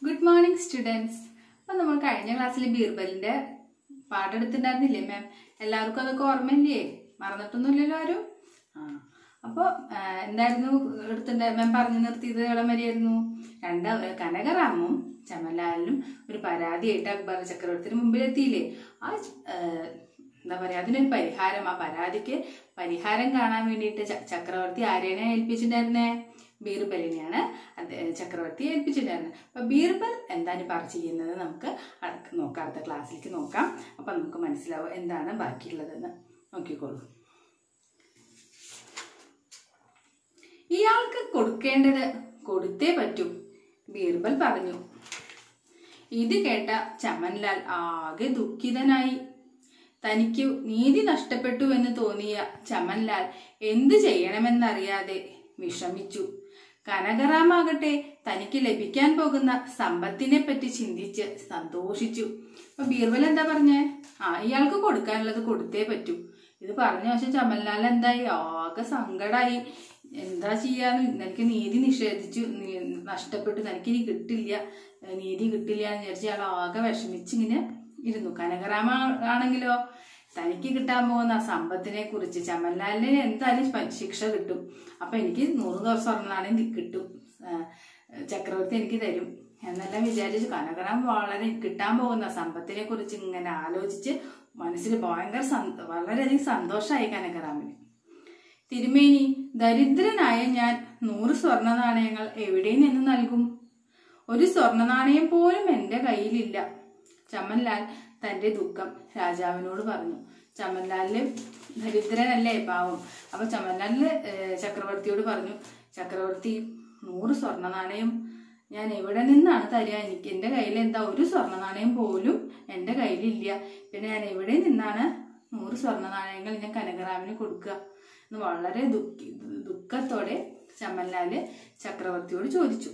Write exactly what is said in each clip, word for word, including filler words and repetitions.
Good morning students. അപ്പം നമ്മൾ കഴിഞ്ഞ ക്ലാസ്സിൽ ബീർബലിൻ്റെ പാട്ടെടുത്തിട്ടുണ്ടായിരുന്നില്ലേ മാം? എല്ലാവർക്കും അതൊക്കെ ഓർമ്മയില്ലേ? മറന്നിട്ടൊന്നുമില്ലല്ലോ ആരും? ആ അപ്പോൾ എന്തായിരുന്നു എടുത്തിട്ടുണ്ട മാം പറഞ്ഞു നിർത്തിയത്? ഇളം വരെയായിരുന്നു. രണ്ട് കനകറാമും ചമൻലാലിനും ഒരു പരാതിയായിട്ട് അക്ബർ ചക്രവർത്തിയുടെ മുമ്പിലെത്തിയില്ലേ? ആ എന്താ പറയുക, അതിനൊരു പരിഹാരം, ആ പരാതിക്ക് പരിഹാരം കാണാൻ വേണ്ടിയിട്ട് ചക്രവർത്തി ആരെയാണ് ഏൽപ്പിച്ചിട്ടുണ്ടായിരുന്നേ? ബീർബലിനെയാണ് അത് ചക്രവർത്തി ഏൽപ്പിച്ചിട്ടുണ്ടായിരുന്നത്. അപ്പം ബീർബൽ എന്താണ് പറ ചെയ്യുന്നത് നമുക്ക് നോക്കാം, അടുത്ത ക്ലാസ്സിലേക്ക് നോക്കാം. അപ്പം നമുക്ക് മനസ്സിലാവും എന്താണ് ബാക്കിയുള്ളതെന്ന്. നോക്കിക്കോളൂ. ഇയാൾക്ക് കൊടുക്കേണ്ടത് കൊടുത്തേ പറ്റൂ, ബീർബൽ പറഞ്ഞു. ഇത് കേട്ട ചമൻലാൽ ആകെ ദുഃഖിതനായി. തനിക്ക് നീതി നഷ്ടപ്പെട്ടു എന്ന് തോന്നിയ ചമൻലാൽ എന്തു ചെയ്യണമെന്നറിയാതെ വിഷമിച്ചു. കനകറാമാകട്ടെ തനിക്ക് ലഭിക്കാൻ പോകുന്ന സമ്പത്തിനെ പറ്റി ചിന്തിച്ച് സന്തോഷിച്ചു. അപ്പൊ ബീർബൽ എന്താ പറഞ്ഞേ? ആ ഇയാൾക്ക് കൊടുക്കാനുള്ളത് കൊടുത്തേ പറ്റൂ. ഇത് പറഞ്ഞ പക്ഷെ ചമൻലാൽ എന്തായി? ആകെ സങ്കടായി. എന്താ ചെയ്യാന്ന്, എനിക്ക് നീതി നിഷേധിച്ചു, നഷ്ടപ്പെട്ടു, തനിക്ക് ഇനി കിട്ടില്ല, നീതി കിട്ടില്ല എന്ന് വിചാരിച്ച് അയാൾ ആകെ വിഷമിച്ചിങ്ങനെ ഇരുന്നു. കനകറാമ ആണെങ്കിലോ തനിക്ക് കിട്ടാൻ പോകുന്ന സമ്പത്തിനെ കുറിച്ച് ചമൻലാലിന് എന്തായാലും ശിക്ഷ കിട്ടും, അപ്പൊ എനിക്ക് നൂറ് സ്വർണ്ണ നാണയം കിട്ടും, ചക്രവർത്തി എനിക്ക് തരും എന്നെല്ലാം വിചാരിച്ച് കനകറാം വളരെ കിട്ടാൻ പോകുന്ന സമ്പത്തിനെ കുറിച്ച് ഇങ്ങനെ ആലോചിച്ച് മനസ്സിൽ ഭയങ്കര വളരെയധികം സന്തോഷമായി കനകറാമിന്. തിരുമേനി, ദരിദ്രനായ ഞാൻ നൂറ് സ്വർണ്ണ നാണയങ്ങൾ എവിടെ നിന്ന് നൽകും? ഒരു സ്വർണ്ണ നാണയം പോലും എന്റെ കയ്യിലില്ല. ചമൻലാൽ തന്റെ ദുഃഖം രാജാവിനോട് പറഞ്ഞു. ചമൻലാലില് ദരിദ്രനല്ലേ, പാവം. അപ്പൊ ചമൻലാലില് ചക്രവർത്തിയോട് പറഞ്ഞു, ചക്രവർത്തി, നൂറ് സ്വർണ്ണ നാണയം ഞാൻ എവിടെ നിന്നാണ് തരിക? എനിക്ക് എന്റെ കയ്യിൽ എന്താ ഒരു സ്വർണ്ണ നാണയം പോലും എന്റെ കയ്യിലില്ല. പിന്നെ ഞാൻ എവിടെ നിന്നാണ് നൂറ് സ്വർണ്ണ നാണയങ്ങൾ ഞാൻ കനകറാമിന് കൊടുക്കുക എന്ന് വളരെ ദുഃഖി ദുഃഖത്തോടെ ചമൻലാല് ചക്രവർത്തിയോട് ചോദിച്ചു.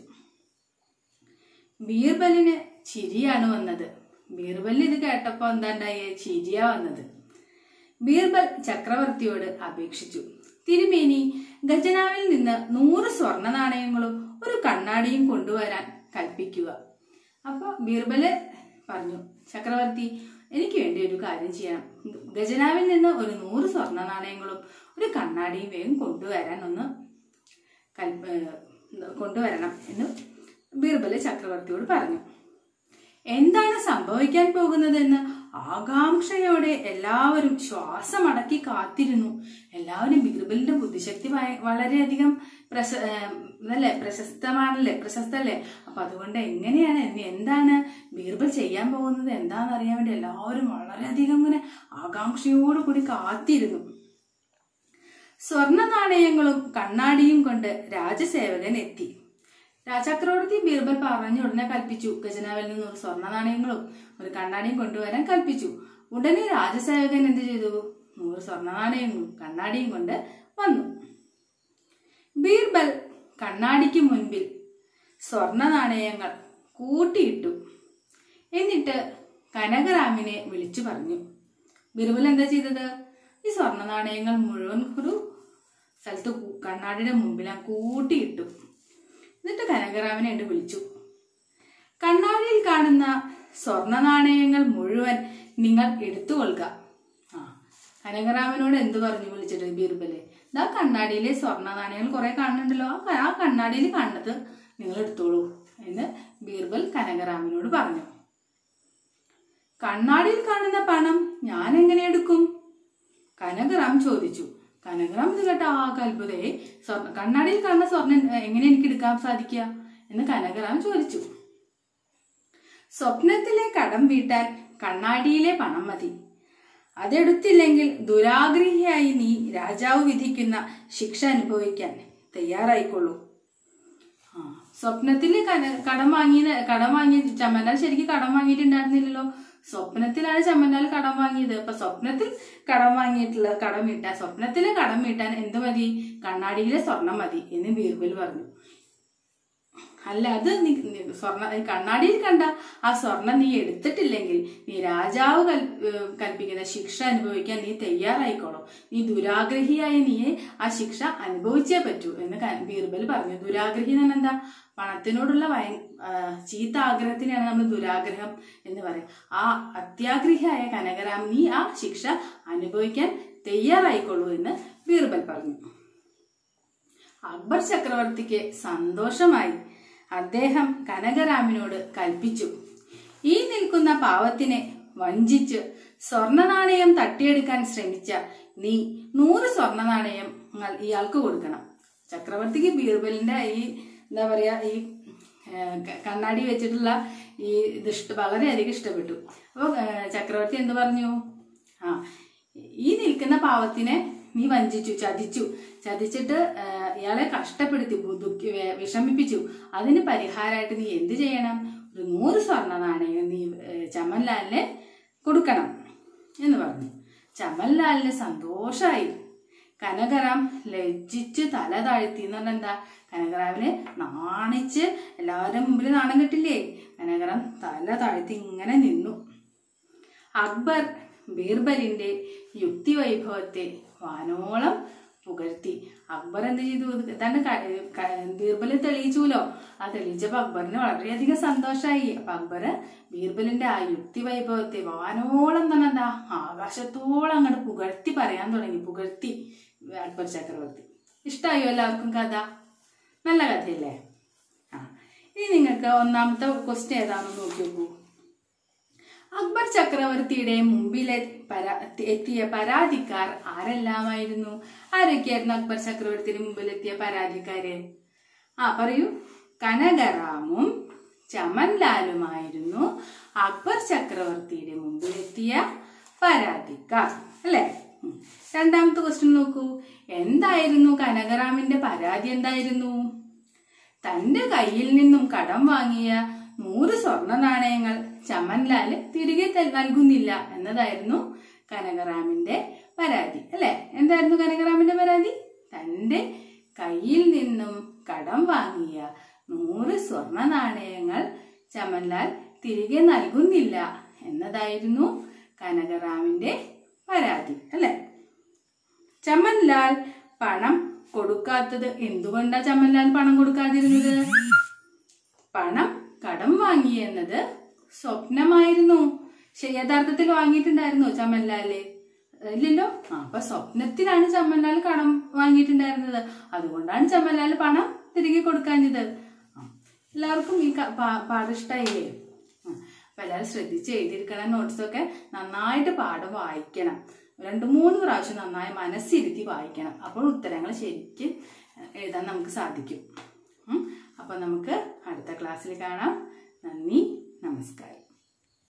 ബീർബലിന് ചിരിയാണ് വന്നത്. ബീർബൽ ഇത് കേട്ടപ്പോ എന്താണ്ടായേ? ചിരിയാ വന്നത്. ബീർബൽ ചക്രവർത്തിയോട് അപേക്ഷിച്ചു, തിരുമേനി, ഖജനാവിൽ നിന്ന് നൂറ് സ്വർണ്ണ നാണയങ്ങളും ഒരു കണ്ണാടിയും കൊണ്ടുവരാൻ കൽപ്പിക്കുക. അപ്പൊ ബീർബല് പറഞ്ഞു, ചക്രവർത്തി, എനിക്ക് വേണ്ടി ഒരു കാര്യം ചെയ്യണം. ഖജനാവിൽ നിന്ന് ഒരു നൂറ് സ്വർണ്ണ നാണയങ്ങളും ഒരു കണ്ണാടിയും വേഗം കൊണ്ടുവരാൻ ഒന്ന് കൽപ്പ കൊണ്ടുവരണം എന്ന് ബീർബല് ചക്രവർത്തിയോട് പറഞ്ഞു. എന്താണ് സംഭവിക്കാൻ പോകുന്നതെന്ന് ആകാംക്ഷയോടെ എല്ലാവരും ശ്വാസമടക്കി കാത്തിരുന്നു. എല്ലാവരും ബീർബലിന്റെ ബുദ്ധിശക്തി വളരെയധികം പ്രശ അല്ലേ പ്രശസ്തമാണല്ലേ പ്രശസ്തല്ലേ അപ്പൊ അതുകൊണ്ട് എങ്ങനെയാണ് എന്താണ് ബീർബൽ ചെയ്യാൻ പോകുന്നത് എന്താണെന്ന് അറിയാൻ വേണ്ടി എല്ലാവരും വളരെയധികം ഇങ്ങനെ ആകാംക്ഷയോടു കൂടി കാത്തിരുന്നു. സ്വർണ്ണ നാണയങ്ങളും കണ്ണാടിയും കൊണ്ട് രാജസേവകൻ എത്തി. ചക്രവർത്തി ബീർബൽ പറഞ്ഞ ഉടനെ കൽപ്പിച്ചു, ഖജനാവിൽ നിന്ന് ഒരു സ്വർണ്ണ നാണയങ്ങളും ഒരു കണ്ണാടിയും കൊണ്ടുവരാൻ കൽപ്പിച്ചു. ഉടനെ രാജസേവകൻ എന്ത് ചെയ്തു? നൂറ് സ്വർണ്ണ നാണയങ്ങളും കണ്ണാടിയും കൊണ്ട് വന്നു. ബീർബൽ കണ്ണാടിക്ക് മുൻപിൽ സ്വർണ്ണ നാണയങ്ങൾ കൂട്ടിയിട്ടു. എന്നിട്ട് കനകറാമിനെ വിളിച്ചു പറഞ്ഞു. ബീർബൽ എന്താ ചെയ്തത്? ഈ സ്വർണ്ണ നാണയങ്ങൾ മുഴുവൻ ഒരു സ്ഥലത്ത് കണ്ണാടിയുടെ മുമ്പിൽ കൂട്ടിയിട്ടു. എന്നിട്ട് കനകറാമിനെ ഉണ്ട് വിളിച്ചു. കണ്ണാടിയിൽ കാണുന്ന സ്വർണ്ണ നാണയങ്ങൾ മുഴുവൻ നിങ്ങൾ എടുത്തുകൊള്ളുക. ആ കനകറാമിനോട് എന്ത് പറഞ്ഞു വിളിച്ചിട്ട് ബീർബലെ? ഇതാ കണ്ണാടിയിലെ സ്വർണ്ണ നാണയങ്ങൾ കുറെ കാണുന്നുണ്ടല്ലോ, ആ കണ്ണാടിയിൽ കാണുന്നത് നിങ്ങൾ എടുത്തോളൂ എന്ന് ബീർബൽ കനകറാമിനോട് പറഞ്ഞു. കണ്ണാടിയിൽ കാണുന്ന പണം ഞാൻ എങ്ങനെ എടുക്കും? കനകറാം ചോദിച്ചു. കനകറാം ഇത് കേട്ട ആകെ അത്ഭുതയെ, സ്വർണ്ണ കണ്ണാടിയിൽ കാണുന്ന സ്വർണ്ണം എങ്ങനെ എനിക്ക് എടുക്കാൻ സാധിക്കുക എന്ന് കനകറാം ചോദിച്ചു. സ്വപ്നത്തിലെ കടം വീട്ടാൻ കണ്ണാടിയിലെ പണം മതി. അതെടുത്തില്ലെങ്കിൽ ദുരാഗ്രഹിയായി നീ രാജാവ് വിധിക്കുന്ന ശിക്ഷ അനുഭവിക്കാൻ തയ്യാറായിക്കൊള്ളൂ. ആ സ്വപ്നത്തില് കടം വാങ്ങി കടം വാങ്ങി ചമൻലാൽ ശരിക്കും കടം വാങ്ങിയിട്ടുണ്ടായിരുന്നില്ലല്ലോ. സ്വപ്നത്തിലാണ് ചമൻലാൽ കടം വാങ്ങിയത്. അപ്പൊ സ്വപ്നത്തിൽ കടം വാങ്ങിയിട്ടുള്ള കടം വീട്ടാൻ സ്വപ്നത്തിലെ കടം വീട്ടാൻ എന്ത് മതി? കണ്ണാടിയിലെ സ്വർണം മതി എന്ന് ബീർബൽ പറഞ്ഞു. അല്ല അത് നീ സ്വർണ്ണ കണ്ണാടിയിൽ കണ്ട ആ സ്വർണം നീ എടുത്തിട്ടില്ലെങ്കിൽ നീ രാജാവ് കൽ കൽപ്പിക്കുന്ന ശിക്ഷ അനുഭവിക്കാൻ നീ തയ്യാറായിക്കോളൂ. നീ ദുരാഗ്രഹിയായ നീയെ ആ ശിക്ഷ അനുഭവിച്ചേ പറ്റൂ എന്ന് ബീർബൽ പറഞ്ഞു. ദുരാഗ്രഹി എന്ന് പറഞ്ഞാൽ എന്താ? പണത്തിനോടുള്ള ഭയ ചീത്ത ആഗ്രഹത്തിനാണ് നമ്മൾ ദുരാഗ്രഹം എന്ന് പറയും. ആ അത്യാഗ്രഹിയായ കനകരാം നീ ആ ശിക്ഷ അനുഭവിക്കാൻ തയ്യാറായിക്കൊള്ളൂ എന്ന് ബീർബൽ പറഞ്ഞു. അക്ബർ ചക്രവർത്തിക്ക് സന്തോഷമായി. അദ്ദേഹം കനകരാമിനോട് കൽപ്പിച്ചു, ഈ നിൽക്കുന്ന പാവത്തിനെ വഞ്ചിച്ച് സ്വർണ്ണ നാണയം തട്ടിയെടുക്കാൻ ശ്രമിച്ച നീ നൂറ് സ്വർണ്ണ നാണയങ്ങൾ ഇയാൾക്ക് കൊടുക്കണം. ചക്രവർത്തിക്ക് ബീർബലിന്റെ ഈ എന്താ പറയാ ഈ കണ്ണാടി വെച്ചിട്ടുള്ള ഈ ഇത് ഇഷ്ട വളരെയധികം ഇഷ്ടപ്പെട്ടു. അപ്പൊ ചക്രവർത്തി എന്ത് പറഞ്ഞു? ആ ഈ നിൽക്കുന്ന പാവത്തിനെ നീ വഞ്ചിച്ചു, ചതിച്ചു, ചതിച്ചിട്ട് ഇയാളെ കഷ്ടപ്പെടുത്തി, ദുഃഖി വിഷമിപ്പിച്ചു. അതിന് പരിഹാരമായിട്ട് നീ എന്ത് ചെയ്യണം? ഒരു നൂറ് സ്വർണ്ണ നാണയം നീ ചമൻലാലിനെ കൊടുക്കണം എന്ന് പറഞ്ഞു. ചമൻലാലിന് സന്തോഷമായി. കനകറാം ലജ്ജിച്ച് തല താഴ്ത്തി എന്ന് പറഞ്ഞാൽ എന്താ? കനകറാമിനെ നാണിച്ച് എല്ലാവരും മുമ്പിൽ നാണം കെട്ടില്ലേ? കനകറാം തല താഴ്ത്തി ഇങ്ങനെ നിന്നു. അക്ബർ ബീർബലിന്റെ യുക്തി വൈഭവത്തെ വാനോളം പുകഴ്ത്തി. അക്ബർ എന്ത് ചെയ്തു? തന്റെ ബീർബൽ തെളിയിച്ചുല്ലോ. ആ തെളിയിച്ചപ്പോ അക്ബറിന് വളരെയധികം സന്തോഷമായി. അപ്പൊ അക്ബർ ബീർബലിന്റെ ആ യുക്തി വൈഭവത്തെ വാനോളം തന്നെ എന്താ ആകാശത്തോളം അങ്ങോട്ട് പുകഴ്ത്തി പറയാൻ തുടങ്ങി. പുകഴ്ത്തി അക്ബർ ചക്രവർത്തി. ഇഷ്ടമായോ എല്ലാവർക്കും കഥ? നല്ല കഥയല്ലേ? ആ ഇനി നിങ്ങൾക്ക് ഒന്നാമത്തെ ക്വസ്റ്റ്യൻ ഏതാണെന്ന് നോക്കി നോക്കൂ. അക്ബർ ചക്രവർത്തിയുടെ മുമ്പിലെ പരാ എത്തിയ പരാതിക്കാർ ആരെല്ലാമായിരുന്നു? ആരൊക്കെയായിരുന്നു അക്ബർ ചക്രവർത്തിയുടെ മുമ്പിലെത്തിയ പരാതിക്കാര്? ആ പറയൂ. കനകറാമും ചമൻലാലുമായിരുന്നു അക്ബർ ചക്രവർത്തിയുടെ മുമ്പിലെത്തിയ പരാതിക്കാർ, അല്ലെ? രണ്ടാമത്തെ ക്വസ്റ്റ്യൻ നോക്കൂ. എന്തായിരുന്നു കനകറാമിന്റെ പരാതി? എന്തായിരുന്നു? തന്റെ കയ്യിൽ നിന്നും കടം വാങ്ങിയ നൂറ് സ്വർണ്ണ നാണയങ്ങൾ ചമൻലാൽ തിരികെ നൽകുന്നില്ല എന്നതായിരുന്നു കനകറാമിന്റെ പരാതി, അല്ലെ? എന്തായിരുന്നു കനകറാമിന്റെ പരാതി? തന്റെ കയ്യിൽ നിന്നും കടം വാങ്ങിയ നൂറ് സ്വർണ്ണ നാണയങ്ങൾ ചമൻലാൽ തിരികെ നൽകുന്നില്ല എന്നതായിരുന്നു കനകറാമിന്റെ പരാതി, അല്ലെ? ചമൻലാൽ പണം കൊടുക്കാത്തത് എന്തുകൊണ്ടാ? ചമൻലാൽ പണം കൊടുക്കാതിരുന്നത്? പണം കടം വാങ്ങി എന്നത് സ്വപ്നമായിരുന്നു. യഥാർത്ഥത്തിൽ വാങ്ങിയിട്ടുണ്ടായിരുന്നോ ചമൻലാല്? ഇല്ലല്ലോ. ആ അപ്പൊ സ്വപ്നത്തിലാണ് ചമൻലാൽ കടം വാങ്ങിയിട്ടുണ്ടായിരുന്നത്. അതുകൊണ്ടാണ് ചമൻലാൽ പണം തിരികെ കൊടുക്കാഞ്ഞത്. എല്ലാവർക്കും ഈ പാഠം ഇഷ്ടായില്ലേ? അപ്പൊ എല്ലാവരും ശ്രദ്ധിച്ച് എഴുതിയിരിക്കണം. നോട്ട്സൊക്കെ നന്നായിട്ട് പാഠം വായിക്കണം. രണ്ടു മൂന്ന് പ്രാവശ്യം നന്നായി മനസ്സിരുത്തി വായിക്കണം. അപ്പോൾ ഉത്തരങ്ങൾ ശരിക്കും എഴുതാൻ നമുക്ക് സാധിക്കും. അപ്പൊ നമുക്ക് അടുത്ത ക്ലാസ്സിൽ കാണാം. നന്ദി, നമസ്കാരം.